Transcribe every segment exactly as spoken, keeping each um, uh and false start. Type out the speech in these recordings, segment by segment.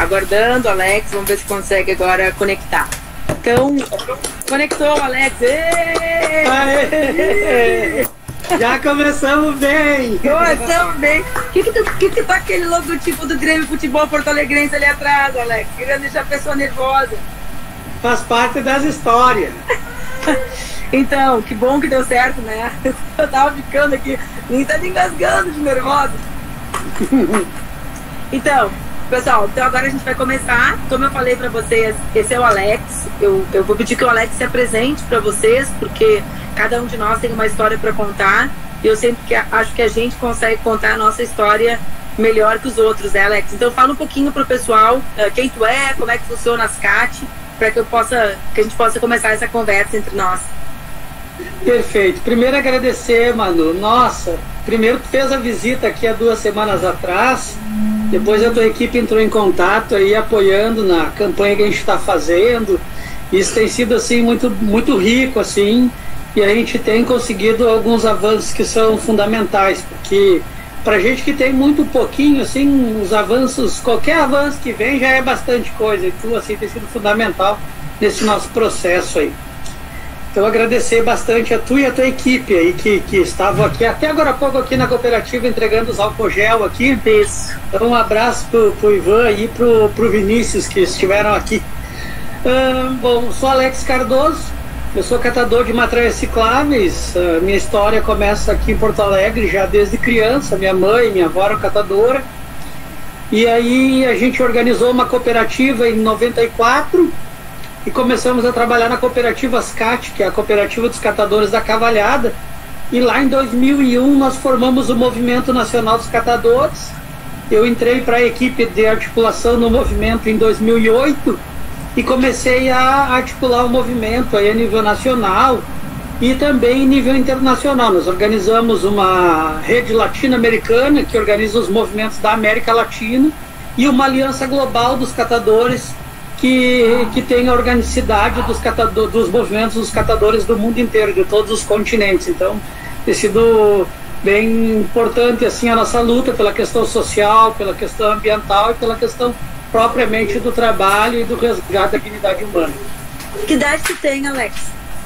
aguardando, Alex, vamos ver se consegue agora conectar. Então, conectou, Alex. Êêêê! Aê! Já começamos bem! Começamos bem! O que que, tu, que que tá aquele logotipo do Grêmio Futebol Porto Alegrense ali atrás, Alex? Querendo deixar a pessoa nervosa. Faz parte das histórias. Então, que bom que deu certo, né? Eu tava ficando aqui, nem tá me engasgando de nervosa. Então, pessoal, então agora a gente vai começar. Como eu falei pra vocês, esse é o Alex. Eu, eu vou pedir que o Alex se apresente pra vocês, porque cada um de nós tem uma história pra contar. E eu sempre que, acho que a gente consegue contar a nossa história melhor que os outros, né, Alex? Então fala um pouquinho pro pessoal uh, quem tu é, como é que funciona as C A T, para que eu possa, que a gente possa começar essa conversa entre nós. Perfeito. Primeiro agradecer, Manu. Nossa, primeiro tu fez a visita aqui há duas semanas atrás. Depois a tua equipe entrou em contato aí, apoiando na campanha que a gente está fazendo. Isso tem sido assim muito, muito rico assim, e a gente tem conseguido alguns avanços que são fundamentais, porque para gente que tem muito pouquinho assim, os avanços, qualquer avanço que vem já é bastante coisa. E tu assim tem sido fundamental nesse nosso processo aí. Então agradecer bastante a tu e a tua equipe aí que, que estavam aqui até agora há pouco aqui na cooperativa entregando os álcool gel aqui. Isso. Então um abraço pro, pro Ivan e pro, pro Vinícius que estiveram aqui. Hum, bom, sou Alex Cardoso, eu sou catador de materiais recicláveis. Uh, minha história começa aqui em Porto Alegre já desde criança. Minha mãe, minha avó eram catadora. E aí a gente organizou uma cooperativa em noventa e quatro e começamos a trabalhar na cooperativa S C A T, que é a Cooperativa dos Catadores da Cavalhada. E lá em dois mil e um nós formamos o Movimento Nacional dos Catadores. Eu entrei para a equipe de articulação no movimento em dois mil e oito e comecei a articular o movimento aí a nível nacional e também em nível internacional. Nós organizamos uma rede latino-americana que organiza os movimentos da América Latina e uma aliança global dos catadores que, que tem a organicidade dos, catador, dos movimentos dos catadores do mundo inteiro, de todos os continentes. Então tem sido bem importante assim a nossa luta pela questão social, pela questão ambiental e pela questão propriamente do trabalho e do resgate da dignidade humana. Que idade tu tem, Alex?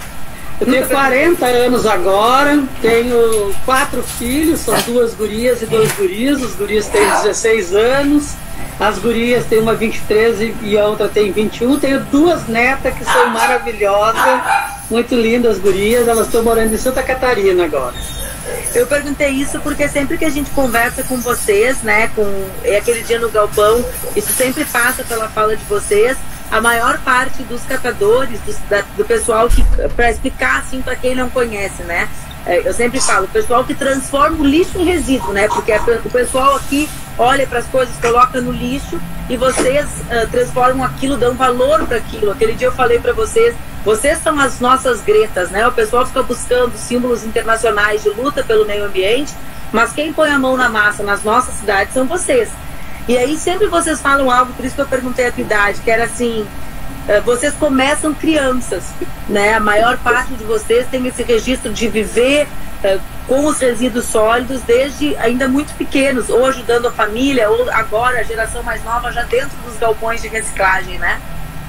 Eu tenho quarenta anos agora, tenho quatro filhos, são duas gurias e dois guris. Os guris têm dezesseis anos, as gurias têm uma vinte e três e a outra tem vinte e um. Tenho duas netas que são maravilhosas, muito lindas as gurias, elas estão morando em Santa Catarina agora. Eu perguntei isso porque sempre que a gente conversa com vocês, né, com é aquele dia no galpão, isso sempre passa pela fala de vocês. A maior parte dos catadores, do, da, do pessoal que, para explicar assim para quem não conhece, né, é, eu sempre falo, o pessoal que transforma o lixo em resíduo, né, porque é, o pessoal aqui olha para as coisas, coloca no lixo e vocês uh, transformam aquilo, dão valor para aquilo. Aquele dia eu falei para vocês, vocês são as nossas gretas, né? O pessoal fica buscando símbolos internacionais de luta pelo meio ambiente, mas quem põe a mão na massa nas nossas cidades são vocês. E aí sempre vocês falam algo, por isso que eu perguntei a tua idade, que era assim, uh, vocês começam crianças, né? A maior parte de vocês tem esse registro de viver uh, com os resíduos sólidos desde ainda muito pequenos, ou ajudando a família, ou agora a geração mais nova já dentro dos galpões de reciclagem, né?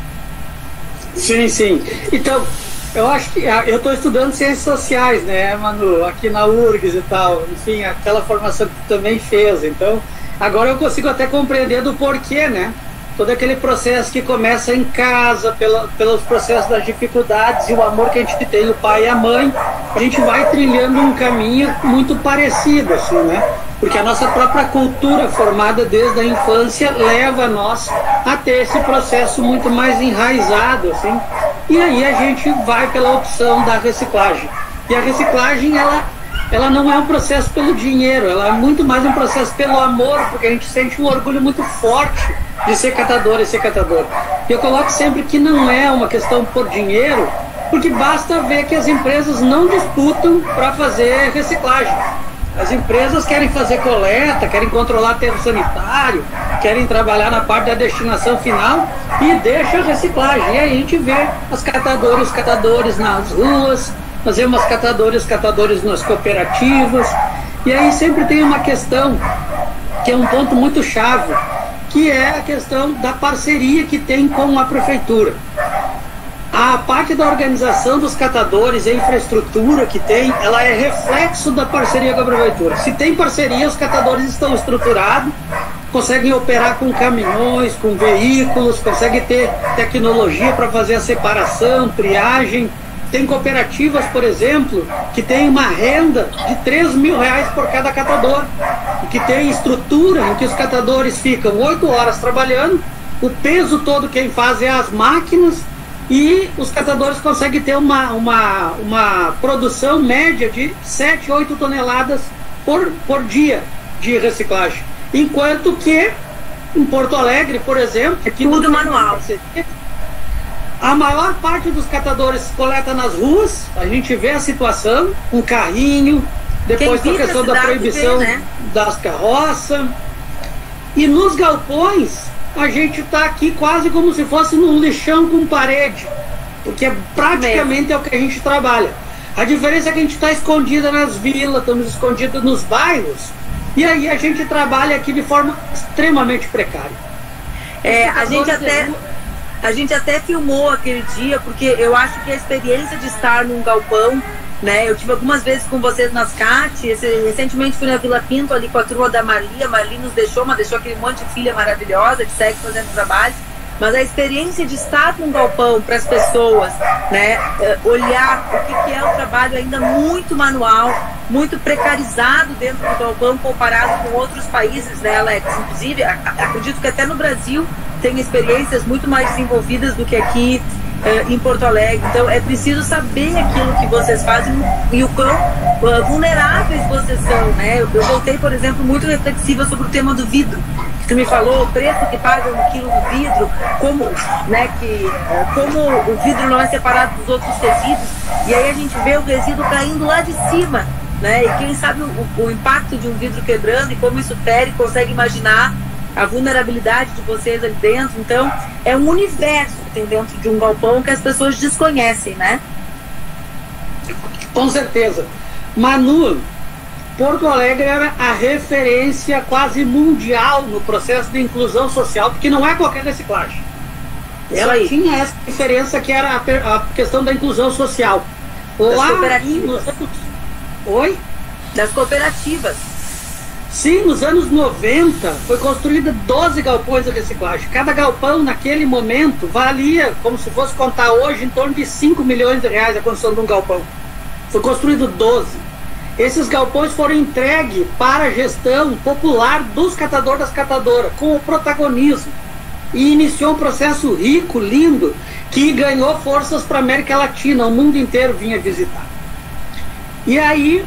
Sim, sim. Então, eu acho que eu estou estudando ciências sociais, né, Manu, aqui na U R G S e tal, enfim, aquela formação que tu também fez. Então, agora eu consigo até compreender do porquê, né? Todo aquele processo que começa em casa, pela, pelos processos das dificuldades e o amor que a gente tem, o pai e a mãe, a gente vai trilhando um caminho muito parecido, assim, né? Porque a nossa própria cultura formada desde a infância leva nós a ter esse processo muito mais enraizado, assim. E aí a gente vai pela opção da reciclagem. E a reciclagem, ela, ela não é um processo pelo dinheiro, ela é muito mais um processo pelo amor, porque a gente sente um orgulho muito forte de ser catador e ser catador. E eu coloco sempre que não é uma questão por dinheiro, porque basta ver que as empresas não disputam para fazer reciclagem. As empresas querem fazer coleta, querem controlar aterro sanitário, querem trabalhar na parte da destinação final e deixa a reciclagem. E aí a gente vê as catadoras, os catadores nas ruas, nós vemos as catadoras, os catadores nas cooperativas. E aí sempre tem uma questão que é um ponto muito chave, que é a questão da parceria que tem com a prefeitura. A parte da organização dos catadores e a infraestrutura que tem, ela é reflexo da parceria com a prefeitura. Se tem parceria, os catadores estão estruturados, conseguem operar com caminhões, com veículos, conseguem ter tecnologia para fazer a separação, triagem. Tem cooperativas, por exemplo, que tem uma renda de três mil reais por cada catador, e que tem estrutura em que os catadores ficam oito horas trabalhando, o peso todo quem faz é as máquinas, e os catadores conseguem ter uma, uma, uma produção média de sete, oito toneladas por, por dia de reciclagem. Enquanto que em Porto Alegre, por exemplo, aqui tudo manual. A maior parte dos catadores coleta nas ruas, a gente vê a situação, um carrinho, depois a questão da proibição vê, né? das carroças. E nos galpões, a gente está aqui quase como se fosse num lixão com parede, porque praticamente é o que a gente trabalha. A diferença é que a gente está escondida nas vilas, estamos escondidos nos bairros, e aí a gente trabalha aqui de forma extremamente precária. É, a gente até... A gente até filmou aquele dia, porque eu acho que a experiência de estar num galpão, né? Eu tive algumas vezes com vocês nas C A T, recentemente fui na Vila Pinto ali com a turma da Marli, a Marli nos deixou, mas deixou aquele monte de filha maravilhosa que segue fazendo trabalho. Mas a experiência de estar num galpão para as pessoas, né, olhar o que, que é o trabalho ainda muito manual, muito precarizado dentro do galpão comparado com outros países, né, Alex? Inclusive, acredito que até no Brasil tem experiências muito mais desenvolvidas do que aqui uh, em Porto Alegre. Então é preciso saber aquilo que vocês fazem e o quão uh, vulneráveis vocês são, né? Eu, eu voltei, por exemplo, muito reflexiva sobre o tema do vidro. Tu me falou o preço que paga um quilo do vidro, como, né, que, uh, como o vidro não é separado dos outros resíduos, e aí a gente vê o resíduo caindo lá de cima, né? E quem sabe o, o impacto de um vidro quebrando e como isso fere, consegue imaginar a vulnerabilidade de vocês ali dentro. Então é um universo que tem dentro de um galpão que as pessoas desconhecem, né? Com certeza. Manu, Porto Alegre era a referência quase mundial no processo de inclusão social, porque não é qualquer reciclagem. Ela aí tinha essa diferença que era a, a questão da inclusão social. Das Lá cooperativas. Nos... Oi? Das cooperativas. Sim, nos anos noventa foi construída doze galpões de reciclagem. Cada galpão naquele momento valia, como se fosse contar hoje, em torno de cinco milhões de reais a construção de um galpão. Foi construído doze. Esses galpões foram entregues para a gestão popular dos catadores das catadoras, com o protagonismo. E iniciou um processo rico, lindo, que ganhou forças para a América Latina. O mundo inteiro vinha visitar. E aí,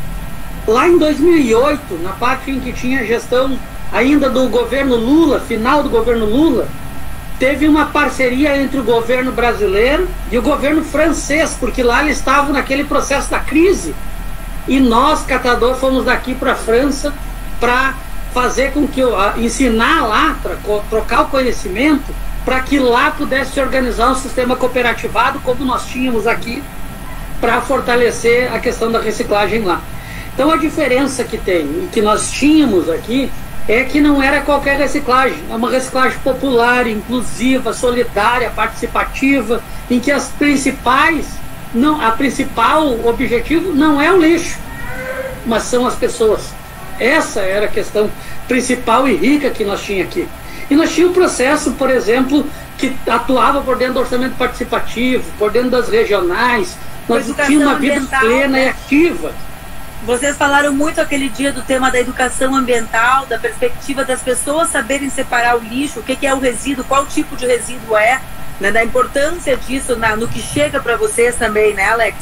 lá em dois mil e oito, na parte em que tinha gestão ainda do governo Lula, final do governo Lula, teve uma parceria entre o governo brasileiro e o governo francês, porque lá eles estavam naquele processo da crise. E nós, catadores, fomos daqui para a França para fazer com que, ensinar lá, pra, trocar o conhecimento, para que lá pudesse se organizar um sistema cooperativado, como nós tínhamos aqui, para fortalecer a questão da reciclagem lá. Então a diferença que tem e que nós tínhamos aqui é que não era qualquer reciclagem, é uma reciclagem popular, inclusiva, solidária, participativa, em que as principais, não, a principal objetivo não é o lixo, mas são as pessoas. Essa era a questão principal e rica que nós tínhamos aqui. E nós tínhamos um processo, por exemplo, que atuava por dentro do orçamento participativo, por dentro das regionais, nós tínhamos uma vida plena, né, e ativa. Vocês falaram muito aquele dia do tema da educação ambiental, da perspectiva das pessoas saberem separar o lixo, o que, que é o resíduo, qual tipo de resíduo é, né, da importância disso na, no que chega para vocês também, né, Alex?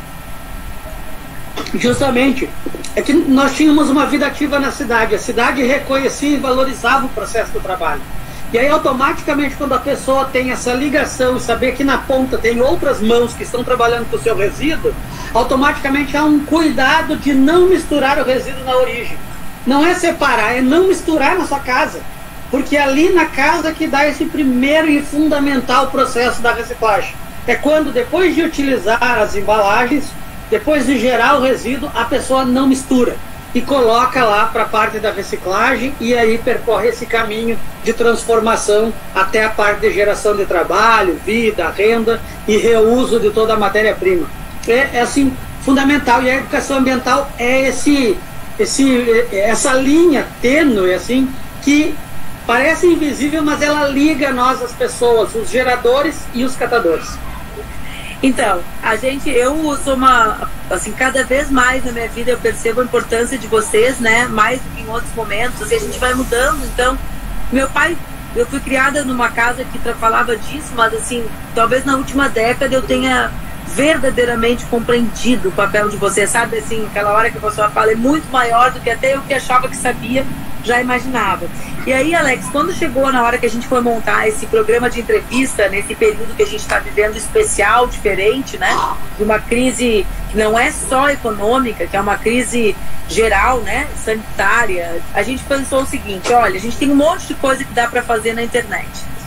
Justamente. É que nós tínhamos uma vida ativa na cidade, a cidade reconhecia e valorizava o processo do trabalho. E aí, automaticamente, quando a pessoa tem essa ligação e saber que na ponta tem outras mãos que estão trabalhando com o seu resíduo, automaticamente há um cuidado de não misturar o resíduo na origem. Não é separar, é não misturar na sua casa. Porque é ali na casa que dá esse primeiro e fundamental processo da reciclagem. É quando, depois de utilizar as embalagens, depois de gerar o resíduo, a pessoa não mistura. e coloca lá para a parte da reciclagem e aí percorre esse caminho de transformação até a parte de geração de trabalho, vida, renda e reuso de toda a matéria-prima. É, é assim, fundamental, e a educação ambiental é esse, esse, essa linha tênue, assim, que parece invisível, mas ela liga nós, as pessoas, os geradores e os catadores. Então, a gente, eu sou uma, assim, cada vez mais na minha vida eu percebo a importância de vocês, né, mais do que em outros momentos, e a gente vai mudando. Então, meu pai, eu fui criada numa casa que falava disso, mas assim, talvez na última década eu tenha verdadeiramente compreendido o papel de vocês, sabe, assim, aquela hora que a pessoa fala é muito maior do que até eu que achava que sabia, já imaginava. E aí, Alex, quando chegou na hora que a gente foi montar esse programa de entrevista, nesse período que a gente está vivendo especial, diferente, né, de uma crise que não é só econômica, que é uma crise geral, né, sanitária, a gente pensou o seguinte, olha, a gente tem um monte de coisa que dá para fazer na internet.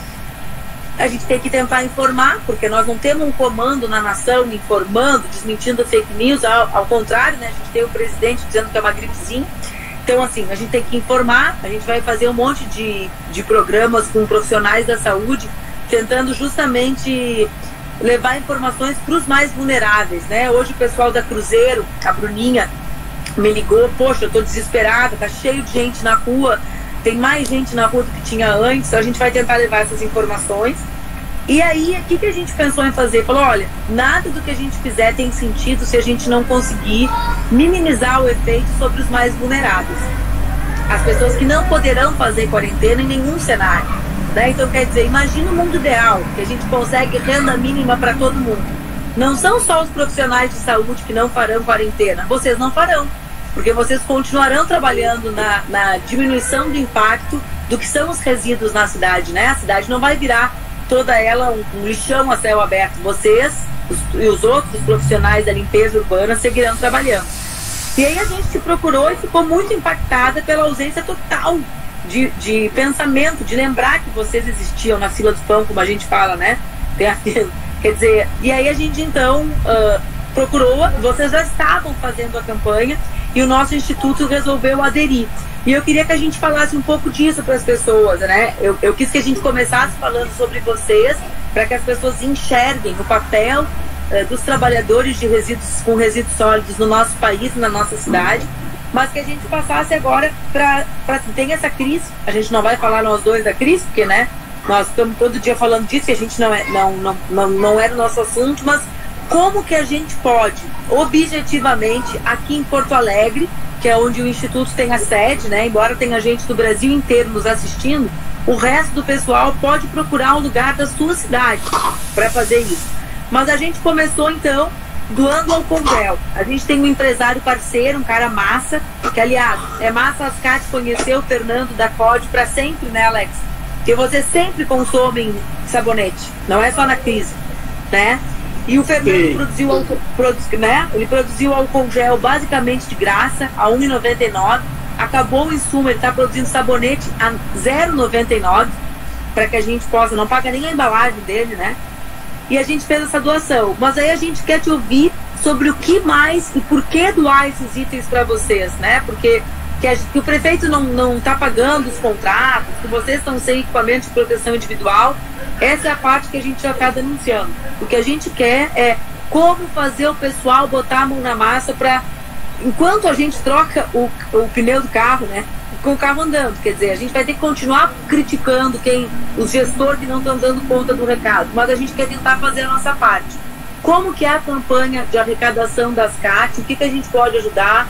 A gente tem que tentar informar, porque nós não temos um comando na nação informando, desmentindo fake news, ao, ao contrário, né, a gente tem o presidente dizendo que é uma gripezinha. Então, assim, a gente tem que informar, a gente vai fazer um monte de, de programas com profissionais da saúde, tentando justamente levar informações para os mais vulneráveis, né? Hoje o pessoal da Cruzeiro, a Bruninha, me ligou, poxa, eu tô desesperada, tá cheio de gente na rua, tem mais gente na rua do que tinha antes, a gente vai tentar levar essas informações. E aí, o que, que a gente pensou em fazer? Falou, olha, nada do que a gente fizer tem sentido se a gente não conseguir minimizar o efeito sobre os mais vulneráveis. As pessoas que não poderão fazer quarentena em nenhum cenário, né? Então, quer dizer, imagina o mundo ideal, que a gente consegue renda mínima para todo mundo. Não são só os profissionais de saúde que não farão quarentena, vocês não farão, porque vocês continuarão trabalhando na, na diminuição do impacto do que são os resíduos na cidade, né? A cidade não vai virar toda ela um, um lixão a céu aberto. Vocês os, e os outros profissionais da limpeza urbana seguirão trabalhando. E aí a gente se procurou e ficou muito impactada pela ausência total de, de pensamento, de lembrar que vocês existiam na fila do pão, como a gente fala, né? Tem a fila, quer dizer, e aí a gente então uh, procurou, vocês já estavam fazendo a campanha e o nosso instituto resolveu aderir. E eu queria que a gente falasse um pouco disso para as pessoas, né? Eu, eu quis que a gente começasse falando sobre vocês, para que as pessoas enxerguem o papel eh, dos trabalhadores de resíduos com resíduos sólidos no nosso país, na nossa cidade, mas que a gente passasse agora para... Tem essa crise, a gente não vai falar nós dois da crise, porque, né, nós estamos todo dia falando disso e a gente não, é, não, não, não, não era o nosso assunto, mas como que a gente pode, objetivamente, aqui em Porto Alegre, que é onde o Instituto tem a sede, né? Embora tenha gente do Brasil inteiro nos assistindo, o resto do pessoal pode procurar um lugar da sua cidade para fazer isso. Mas a gente começou, então, doando ao Convel. A gente tem um empresário parceiro, um cara massa, que, aliás, é massa Ascati conhecer o Fernando da C O D para sempre, né, Alex? Porque vocês sempre consomem sabonete, não é só na crise, né? E o Fernando produziu, álcool, produz, né? Ele produziu álcool gel basicamente de graça, a um real e noventa e nove centavos. Acabou o insumo, ele está produzindo sabonete a zero real e noventa e nove centavos, para que a gente possa, não paga nem a embalagem dele, né? E a gente fez essa doação. Mas aí a gente quer te ouvir sobre o que mais e por que doar esses itens para vocês, né? Porque que, a, que o prefeito não está pagando os contratos, que vocês estão sem equipamento de proteção individual. Essa é a parte que a gente já está denunciando. O que a gente quer é como fazer o pessoal botar a mão na massa para, enquanto a gente troca o, o pneu do carro, né, com o carro andando. Quer dizer, a gente vai ter que continuar criticando quem, os gestores que não estão dando conta do recado, mas a gente quer tentar fazer a nossa parte. Como que é a campanha de arrecadação das C A T? O que, que a gente pode ajudar?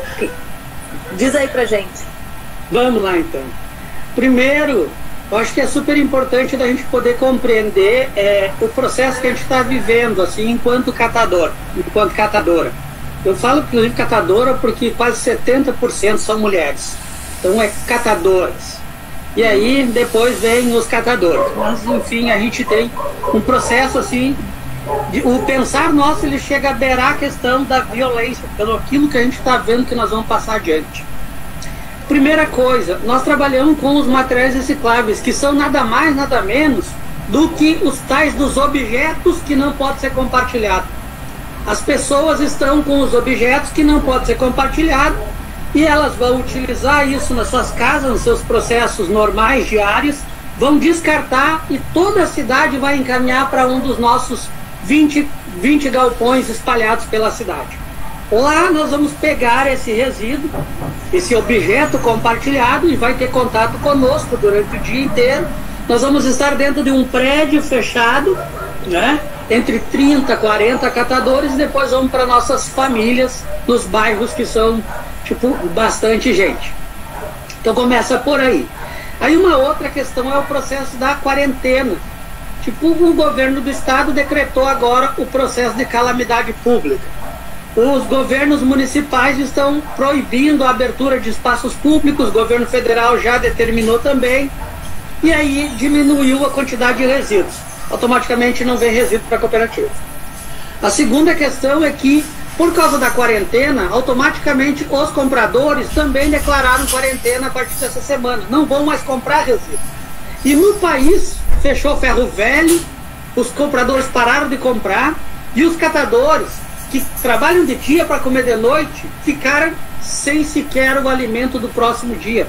Diz aí pra gente. Vamos lá, então. Primeiro, eu acho que é super importante da gente poder compreender é, o processo que a gente está vivendo, assim, enquanto catador, enquanto catadora. Eu falo, inclusive, catadora porque quase setenta por cento são mulheres. Então, é catadoras. E aí, depois vem os catadores. Mas, enfim, a gente tem um processo, assim, de, o pensar nosso, ele chega a beirar a questão da violência, pelo aquilo que a gente está vendo que nós vamos passar adiante. Primeira coisa, nós trabalhamos com os materiais recicláveis, que são nada mais, nada menos do que os tais dos objetos que não podem ser compartilhados. As pessoas estão com os objetos que não podem ser compartilhados e elas vão utilizar isso nas suas casas, nos seus processos normais, diários, vão descartar e toda a cidade vai encaminhar para um dos nossos vinte, vinte galpões espalhados pela cidade. Lá nós vamos pegar esse resíduo, esse objeto compartilhado, e vai ter contato conosco durante o dia inteiro. Nós vamos estar dentro de um prédio fechado, né, entre trinta, quarenta catadores, e depois vamos para nossas famílias nos bairros que são, tipo, bastante gente. Então começa por aí. Aí uma outra questão é o processo da quarentena. Tipo, o governo do estado decretou agora o processo de calamidade pública. Os governos municipais estão proibindo a abertura de espaços públicos, o governo federal já determinou também, e aí diminuiu a quantidade de resíduos. Automaticamente não vem resíduo para a cooperativa. A segunda questão é que, por causa da quarentena, automaticamente os compradores também declararam quarentena a partir dessa semana. Não vão mais comprar resíduos. E no país, fechou ferro velho, os compradores pararam de comprar, e os catadores, que trabalham de dia para comer de noite, ficaram sem sequer o alimento do próximo dia.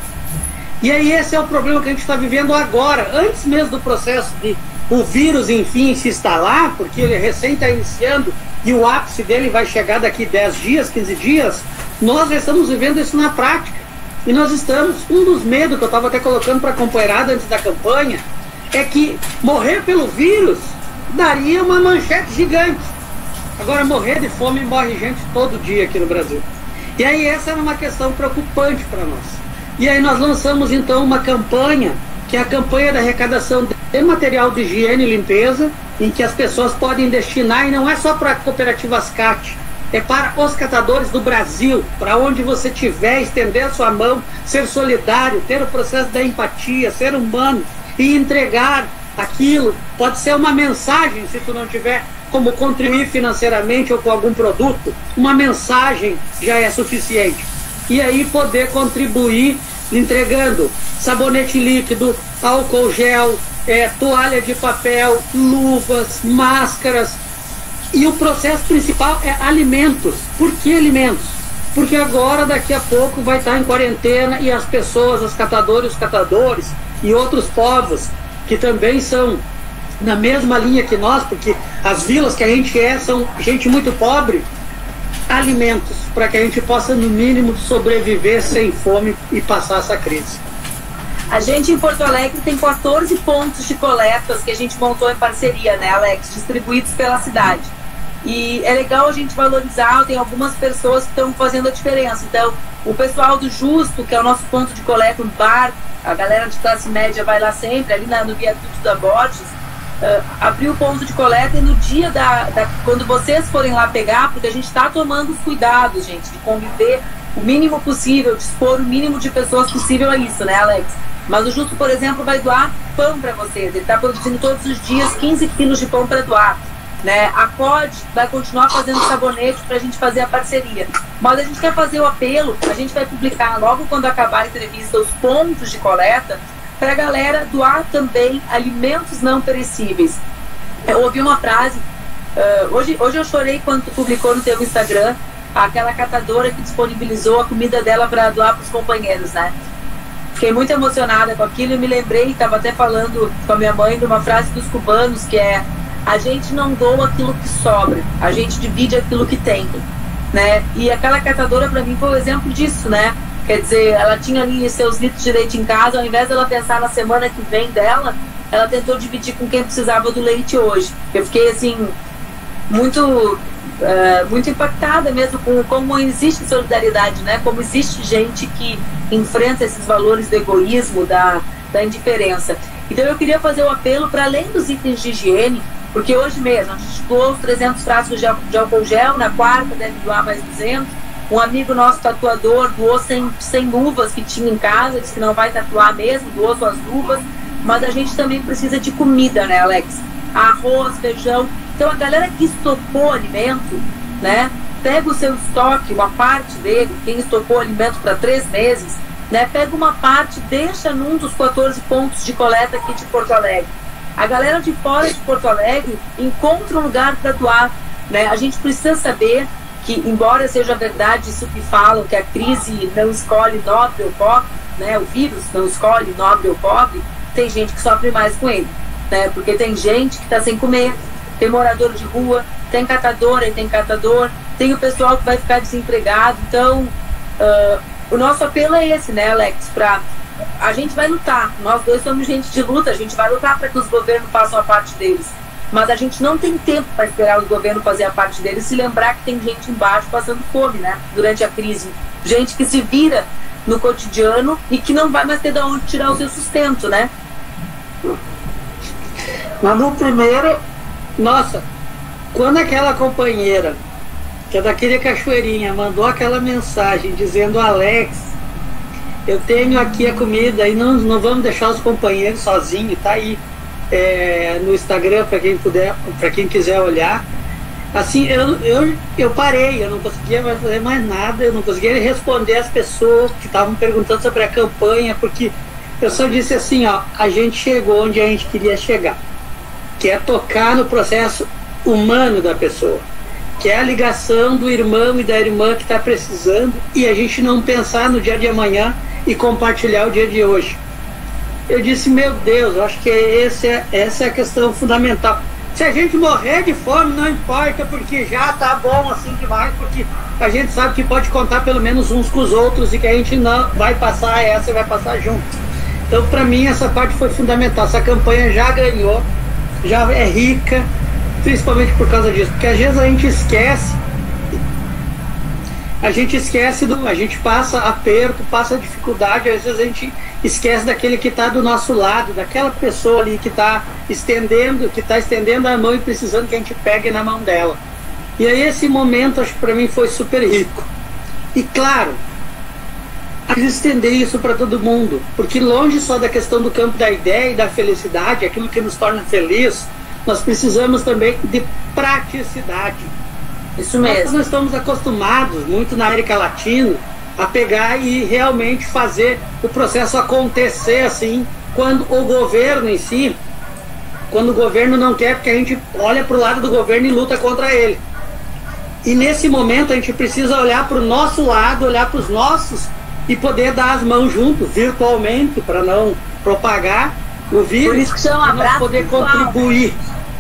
E aí esse é o problema que a gente está vivendo agora, antes mesmo do processo de o vírus, enfim, se instalar, porque ele recém está iniciando e o ápice dele vai chegar daqui dez dias, quinze dias, nós já estamos vivendo isso na prática. E nós estamos, um dos medos que eu estava até colocando para a companheirada antes da campanha, é que morrer pelo vírus daria uma manchete gigante. Agora, morrer de fome, morre gente todo dia aqui no Brasil. E aí essa é uma questão preocupante para nós. E aí nós lançamos então uma campanha, que é a campanha da arrecadação de material de higiene e limpeza, em que as pessoas podem destinar, e não é só para a cooperativa Ascate, é para os catadores do Brasil, para onde você estiver, estender a sua mão, ser solidário, ter o processo da empatia, ser humano e entregar aquilo. Pode ser uma mensagem, se tu não tiver como contribuir financeiramente ou com algum produto, uma mensagem já é suficiente. E aí poder contribuir entregando sabonete líquido, álcool gel, é, toalha de papel, luvas, máscaras. E o processo principal é alimentos. Por que alimentos? Porque agora, daqui a pouco, vai estar em quarentena e as pessoas, os catadores, os catadores e outros povos que também são na mesma linha que nós, porque as vilas que a gente é são gente muito pobre, alimentos, para que a gente possa, no mínimo, sobreviver sem fome e passar essa crise. A gente em Porto Alegre tem quatorze pontos de coletas que a gente montou em parceria, né, Alex? Distribuídos pela cidade. E é legal a gente valorizar, tem algumas pessoas que estão fazendo a diferença. Então, o pessoal do Justo, que é o nosso ponto de coleta no bar, a galera de classe média vai lá sempre, ali na, no viaduto da Borges, uh, abriu o ponto de coleta, e no dia da, da... quando vocês forem lá pegar, porque a gente está tomando os cuidados, gente, de conviver o mínimo possível, de expor o mínimo de pessoas possível a isso, né, Alex? Mas o Justo, por exemplo, vai doar pão para vocês. Ele está produzindo todos os dias quinze quilos de pão para doar. Né? A C O D vai continuar fazendo sabonete para a gente fazer a parceria. Mas a gente quer fazer o apelo, a gente vai publicar logo quando acabar a entrevista os pontos de coleta para a galera doar também alimentos não perecíveis. Eu ouvi uma frase, uh, hoje, hoje eu chorei quando tu publicou no teu Instagram aquela catadora que disponibilizou a comida dela para doar para os companheiros, né? Fiquei muito emocionada com aquilo e me lembrei, estava até falando com a minha mãe de uma frase dos cubanos que é: a gente não doa aquilo que sobra, a gente divide aquilo que tem, né? E aquela catadora para mim foi um exemplo disso, né? Quer dizer, ela tinha ali seus litros de leite em casa, ao invés dela pensar na semana que vem dela, ela tentou dividir com quem precisava do leite hoje. Eu fiquei assim muito Uh, muito impactada mesmo com como existe solidariedade, né? Como existe gente que enfrenta esses valores do egoísmo, da, da indiferença. Então eu queria fazer o apelo para além dos itens de higiene, porque hoje mesmo a gente doou os trezentos frascos de, de álcool gel, na quarta deve doar mais duzentos. Um amigo nosso tatuador doou cem luvas que tinha em casa, disse que não vai tatuar mesmo, doou suas luvas. Mas a gente também precisa de comida, né, Alex? Arroz, feijão. Então a galera que estocou alimento, né, pega o seu estoque, uma parte dele, quem estocou alimento para três meses, né, pega uma parte, deixa num dos quatorze pontos de coleta aqui de Porto Alegre. A galera de fora de Porto Alegre encontra um lugar para doar, né? A gente precisa saber que, embora seja verdade isso que falam, que a crise não escolhe nobre ou pobre, né, o vírus não escolhe nobre ou pobre, tem gente que sofre mais com ele, né, porque tem gente que está sem comer, tem morador de rua, tem catadora e tem catador, tem o pessoal que vai ficar desempregado. Então, uh, o nosso apelo é esse, né, Alex? Pra, a gente vai lutar, nós dois somos gente de luta, a gente vai lutar para que os governos façam a parte deles. Mas a gente não tem tempo para esperar o governo fazer a parte dele e se lembrar que tem gente embaixo passando fome, né? Durante a crise. Gente que se vira no cotidiano e que não vai mais ter de onde tirar o seu sustento, né? Mas no primeiro, nossa, quando aquela companheira, que é daquele Cachoeirinha, mandou aquela mensagem dizendo: Alex, eu tenho aqui a comida e não, não vamos deixar os companheiros sozinhos, tá aí. É, no Instagram, para quem puder, para quem quiser olhar. Assim, eu, eu, eu parei, eu não conseguia mais fazer mais nada, eu não conseguia responder as pessoas que estavam perguntando sobre a campanha, porque eu só disse assim, ó, a gente chegou onde a gente queria chegar, que é tocar no processo humano da pessoa, que é a ligação do irmão e da irmã que está precisando, e a gente não pensar no dia de amanhã e compartilhar o dia de hoje. Eu disse, meu Deus, eu acho que esse é, essa é a questão fundamental. Se a gente morrer de fome, não importa, porque já tá bom assim demais, porque a gente sabe que pode contar pelo menos uns com os outros e que a gente não vai passar essa e vai passar junto. Então, para mim, essa parte foi fundamental. Essa campanha já ganhou, já é rica, principalmente por causa disso, porque às vezes a gente esquece, a gente esquece, do, a gente passa aperto, passa dificuldade, às vezes a gente esquece daquele que está do nosso lado, daquela pessoa ali que está estendendo, que está estendendo a mão e precisando que a gente pegue na mão dela. E aí esse momento, acho que para mim foi super rico. E claro, a gente estender isso para todo mundo, porque longe só da questão do campo da ideia e da felicidade, aquilo que nos torna feliz, nós precisamos também de praticidade. Isso mesmo. Nós, nós estamos acostumados, muito na América Latina, a pegar e realmente fazer o processo acontecer assim, quando o governo em si, quando o governo não quer, porque a gente olha para o lado do governo e luta contra ele. E nesse momento a gente precisa olhar para o nosso lado, olhar para os nossos e poder dar as mãos juntos, virtualmente, para não propagar o vírus. Por isso que chama e abraço nós poder virtual. Contribuir.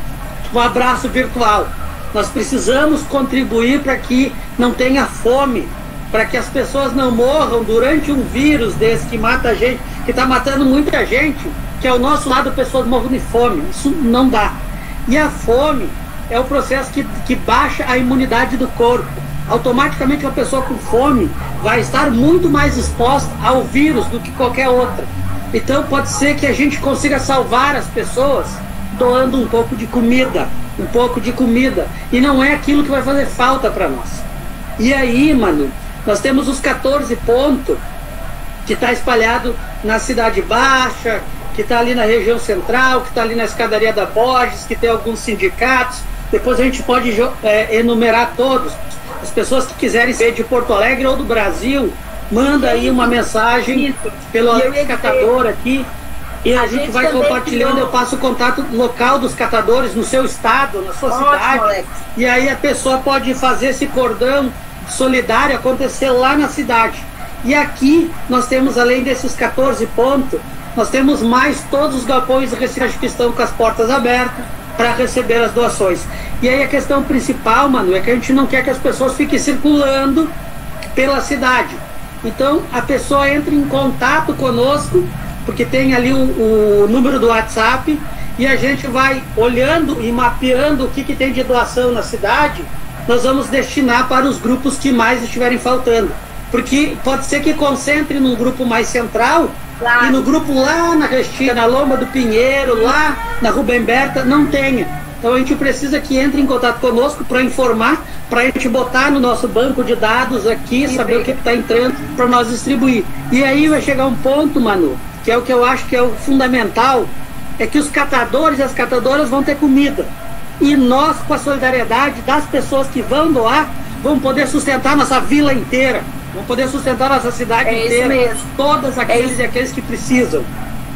Um abraço virtual. Nós precisamos contribuir para que não tenha fome, para que as pessoas não morram durante um vírus desse que mata a gente, que está matando muita gente, que ao nosso lado pessoas morram de fome. Isso não dá. E a fome é o processo que, que baixa a imunidade do corpo. Automaticamente uma pessoa com fome vai estar muito mais exposta ao vírus do que qualquer outra. Então pode ser que a gente consiga salvar as pessoas doando um pouco de comida, um pouco de comida. E não é aquilo que vai fazer falta para nós. E aí, mano, nós temos os quatorze pontos que está espalhado na Cidade Baixa, que está ali na região central, que está ali na escadaria da Borges, que tem alguns sindicatos. Depois a gente pode é, enumerar todos. As pessoas que quiserem ser de Porto Alegre ou do Brasil, manda aí uma mensagem pelo Alex Catador aqui. E a, a gente, gente vai compartilhando, criou... eu passo o contato local dos catadores no seu estado, na sua Ótimo, cidade. Alex. E aí a pessoa pode fazer esse cordão solidário acontecer lá na cidade. E aqui nós temos, além desses quatorze pontos, nós temos mais todos os galpões de reciclagem que estão com as portas abertas para receber as doações. E aí a questão principal, mano, é que a gente não quer que as pessoas fiquem circulando pela cidade. Então a pessoa entra em contato conosco, porque tem ali o, o número do WhatsApp, e a gente vai olhando e mapeando o que, que tem de doação na cidade. Nós vamos destinar para os grupos que mais estiverem faltando. Porque pode ser que concentre num grupo mais central, claro, e no grupo lá na Restinga, na Lomba do Pinheiro, lá na Rubem Berta, não tenha. Então a gente precisa que entre em contato conosco para informar, para a gente botar no nosso banco de dados aqui, e saber bem. O que está entrando para nós distribuir. E aí vai chegar um ponto, Manu, que é o que eu acho que é o fundamental, é que os catadores e as catadoras vão ter comida. E nós, com a solidariedade das pessoas que vão doar, vamos poder sustentar nossa vila inteira, vamos poder sustentar nossa cidade é inteira, isso mesmo. Todas aqueles é e aqueles que precisam.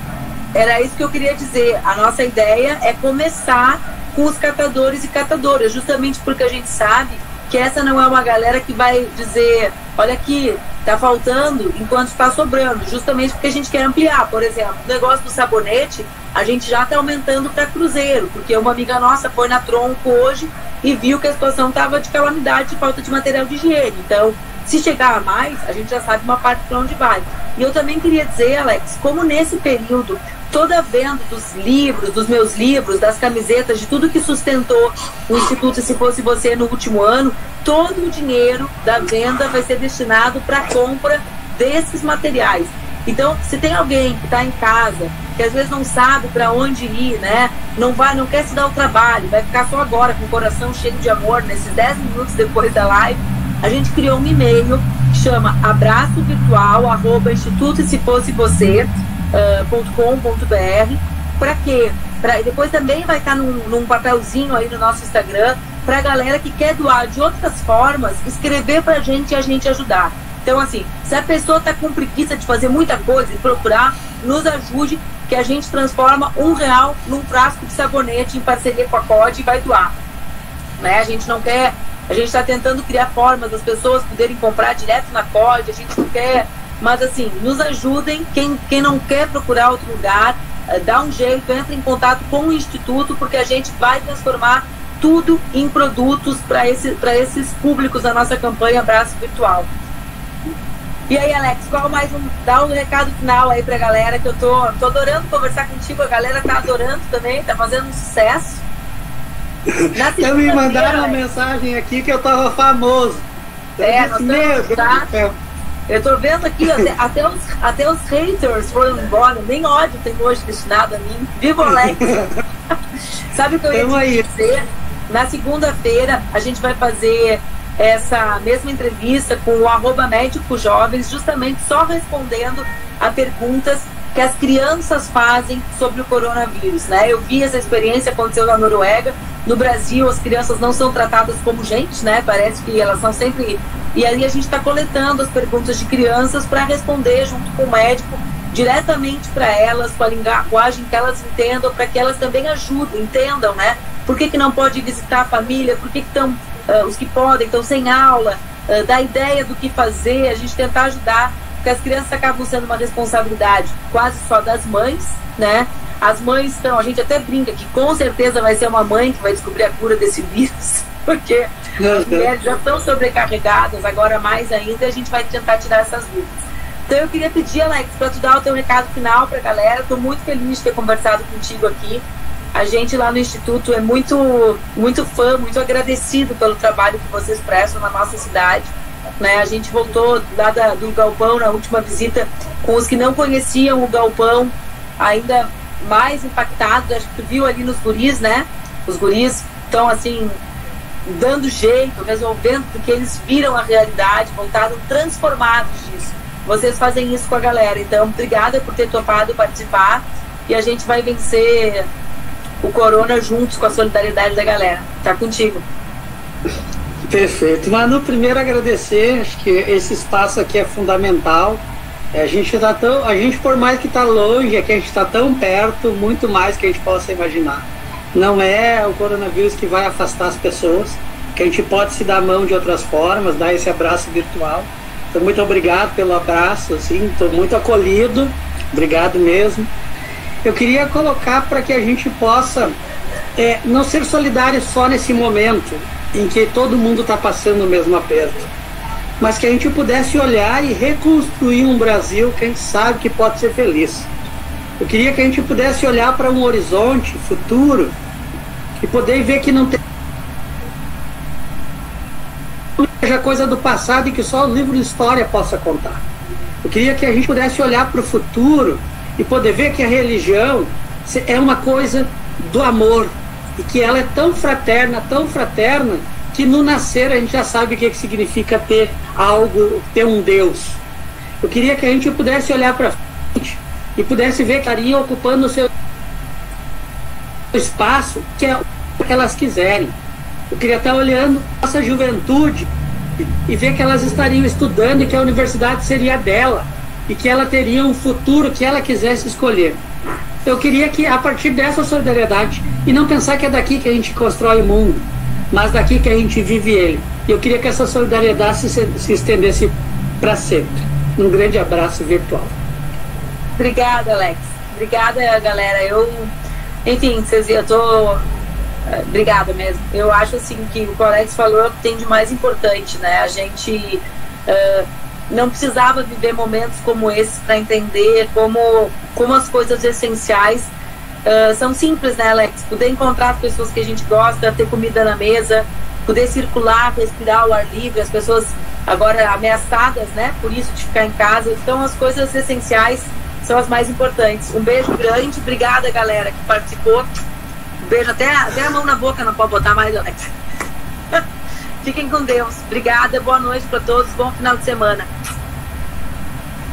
Era isso que eu queria dizer. A nossa ideia é começar com os catadores e catadoras, justamente porque a gente sabe que essa não é uma galera que vai dizer, olha aqui, tá faltando enquanto está sobrando, justamente porque a gente quer ampliar. Por exemplo, o negócio do sabonete, a gente já está aumentando para cruzeiro, porque uma amiga nossa foi na Tronco hoje e viu que a situação estava de calamidade, de falta de material de higiene. Então, se chegar a mais, a gente já sabe uma parte para onde vai. E eu também queria dizer, Alex, como nesse período, toda a venda dos livros, dos meus livros, das camisetas, de tudo que sustentou o Instituto Se Fosse Você no último ano, todo o dinheiro da venda vai ser destinado para a compra desses materiais. Então, se tem alguém que está em casa, que às vezes não sabe para onde ir, né? Não vai, não quer se dar o trabalho, vai ficar só agora com o coração cheio de amor, nesses dez minutos depois da live, a gente criou um e-mail que chama abraço virtual arroba instituto se fosse você ponto com ponto br. Para quê? Pra, depois também vai estar num, num papelzinho aí no nosso Instagram para a galera que quer doar de outras formas, escrever para a gente e a gente ajudar. Então, assim, se a pessoa está com preguiça de fazer muita coisa e procurar, nos ajude, que a gente transforma um real num frasco de sabonete em parceria com a C O D e vai doar. Né? A gente não quer, a gente está tentando criar formas das pessoas poderem comprar direto na C O D, a gente não quer, mas assim, nos ajudem, quem, quem não quer procurar outro lugar, uh, dá um jeito, entra em contato com o Instituto, porque a gente vai transformar tudo em produtos para esse, para esses públicos da nossa campanha Abraço Virtual. E aí, Alex, qual mais um, dá um recado final aí pra galera, que eu tô, tô adorando conversar contigo, a galera tá adorando também, tá fazendo um sucesso. Eu me mandaram uma mensagem aqui que eu tava famoso. É, nós estamos, tá? Eu tô vendo aqui, até, até, os, até os haters foram embora, nem ódio tem hoje destinado a mim. Viva o Alex! Sabe o que eu ia te aí. dizer? Na segunda-feira a gente vai fazer essa mesma entrevista com o arroba Médico Jovens, justamente só respondendo a perguntas que as crianças fazem sobre o coronavírus, né? Eu vi essa experiência, aconteceu na Noruega. No Brasil, as crianças não são tratadas como gente, né? Parece que elas são sempre... E aí a gente está coletando as perguntas de crianças para responder junto com o médico, diretamente para elas, com a linguagem que elas entendam, para que elas também ajudem, entendam, né? Por que que não pode visitar a família? Por que que estão... Uh, os que podem, estão sem aula, uh, dar ideia do que fazer, a gente tentar ajudar, porque as crianças acabam sendo uma responsabilidade quase só das mães, né? As mães estão, a gente até brinca que com certeza vai ser uma mãe que vai descobrir a cura desse vírus, porque as mulheres já estão sobrecarregadas, agora mais ainda, e a gente vai tentar tirar essas dúvidas. Então eu queria pedir, Alex, para tu dar o teu recado final para a galera. Estou muito feliz de ter conversado contigo aqui. A gente lá no Instituto é muito, muito fã, muito agradecido pelo trabalho que vocês prestam na nossa cidade. Né? A gente voltou lá da, do Galpão na última visita com os que não conheciam o Galpão, ainda mais impactados. Acho que tu viu ali nos guris, né? Os guris estão assim, dando jeito, resolvendo, porque eles viram a realidade, voltaram transformados disso. Vocês fazem isso com a galera. Então, obrigada por ter topado participar, e a gente vai vencer o corona juntos com a solidariedade da galera. Tá contigo. Perfeito. Manu, primeiro agradecer, acho que esse espaço aqui é fundamental. A gente tá tão, a gente por mais que tá longe, é que a gente está tão perto, muito mais que a gente possa imaginar. Não é o coronavírus que vai afastar as pessoas, que a gente pode se dar a mão de outras formas, dar esse abraço virtual. Então, muito obrigado pelo abraço, assim, estou muito acolhido, obrigado mesmo. Eu queria colocar para que a gente possa é, não ser solidário só nesse momento em que todo mundo está passando o mesmo aperto, mas que a gente pudesse olhar e reconstruir um Brasil que a gente sabe que pode ser feliz. Eu queria que a gente pudesse olhar para um horizonte futuro e poder ver que não tem seja coisa do passado e que só o livro de história possa contar. Eu queria que a gente pudesse olhar para o futuro e poder ver que a religião é uma coisa do amor, e que ela é tão fraterna, tão fraterna, que no nascer a gente já sabe o que, que significa ter algo, ter um Deus. Eu queria que a gente pudesse olhar para frente e pudesse ver que estaria ocupando o seu espaço, que é o que elas quiserem. Eu queria estar olhando nossa juventude e ver que elas estariam estudando e que a universidade seria dela, e que ela teria um futuro que ela quisesse escolher. Eu queria que, a partir dessa solidariedade, e não pensar que é daqui que a gente constrói o mundo, mas daqui que a gente vive ele, E eu queria que essa solidariedade se, se estendesse para sempre. Um grande abraço virtual. Obrigada, Alex. Obrigada, galera. Eu, enfim, vocês, eu tô... Obrigada mesmo. Eu acho assim que o que o Alex falou tem de mais importante, né? A gente uh, não precisava viver momentos como esses para entender como, como as coisas essenciais uh, são simples, né, Alex? Poder encontrar as pessoas que a gente gosta, ter comida na mesa, poder circular, respirar ao ar livre, as pessoas agora ameaçadas, né, por isso de ficar em casa. Então as coisas essenciais são as mais importantes. Um beijo grande, obrigada, galera que participou. Um beijo, até, até a mão na boca não pode botar mais, Alex. Fiquem com Deus. Obrigada, boa noite para todos, bom final de semana.